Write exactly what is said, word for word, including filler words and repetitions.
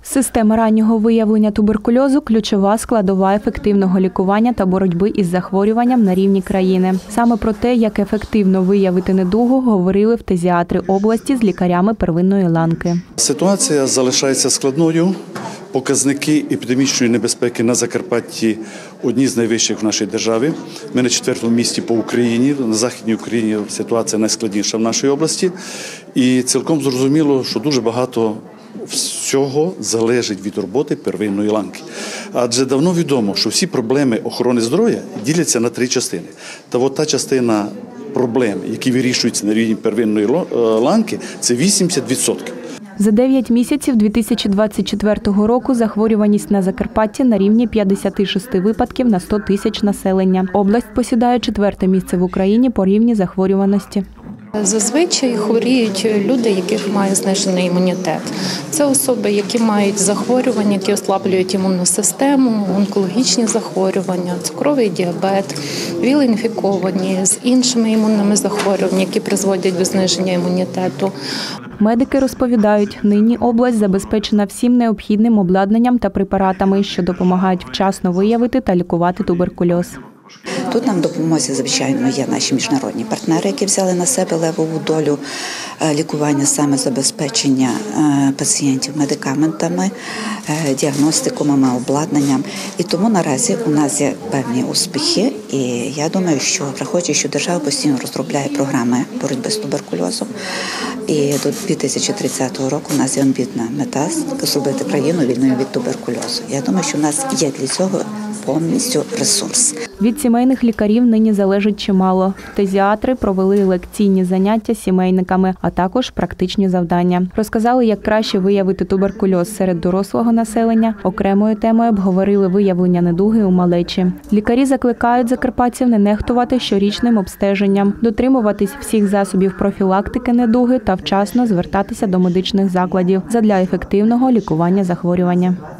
Система раннього виявлення туберкульозу – ключова складова ефективного лікування та боротьби із захворюванням на рівні країни. Саме про те, як ефективно виявити недугу, говорили фтизіатри області з лікарями первинної ланки. Ситуація залишається складною. Показники епідемічної небезпеки на Закарпатті одні з найвищих в нашій державі. Ми на четвертому місці по Україні. На Західній Україні ситуація найскладніша в нашій області. І цілком зрозуміло, що дуже багато всього залежить від роботи первинної ланки. Адже давно відомо, що всі проблеми охорони здоров'я діляться на три частини. Та от та частина проблем, які вирішуються на рівні первинної ланки, це вісімдесят відсотків. За дев'ять місяців дві тисячі двадцять четвертого року захворюваність на Закарпатті на рівні п'ятдесят шість випадків на сто тисяч населення. Область посідає четверте місце в Україні по рівні захворюваності. Зазвичай хворіють люди, яких має знижений імунітет. Це особи, які мають захворювання, які ослаблюють імунну систему, онкологічні захворювання, цукровий діабет, віл-інфіковані з іншими імунними захворюваннями, які призводять до зниження імунітету. Медики розповідають, нині область забезпечена всім необхідним обладнанням та препаратами, що допомагають вчасно виявити та лікувати туберкульоз. Тут нам в допомозі, звичайно, є наші міжнародні партнери, які взяли на себе левову долю лікування, саме забезпечення пацієнтів медикаментами, діагностикумами, обладнанням. І тому наразі у нас є певні успіхи. І я думаю, що, враховуючи, що держава постійно розробляє програми боротьби з туберкульозом, і до дві тисячі тридцятого року у нас є амбітна мета зробити країну вільною від туберкульозу. Я думаю, що у нас є для цього повністю ресурс. Від сімейних лікарів нині залежить чимало. Фтизіатри провели лекційні заняття з сімейниками, а також практичні завдання. Розказали, як краще виявити туберкульоз серед дорослого населення. Окремою темою обговорили виявлення недуги у малечі. Лікарі закликають закарпатців не нехтувати щорічним обстеженням, дотримуватись всіх засобів профілактики недуги та вчасно звертатися до медичних закладів задля ефективного лікування захворювання.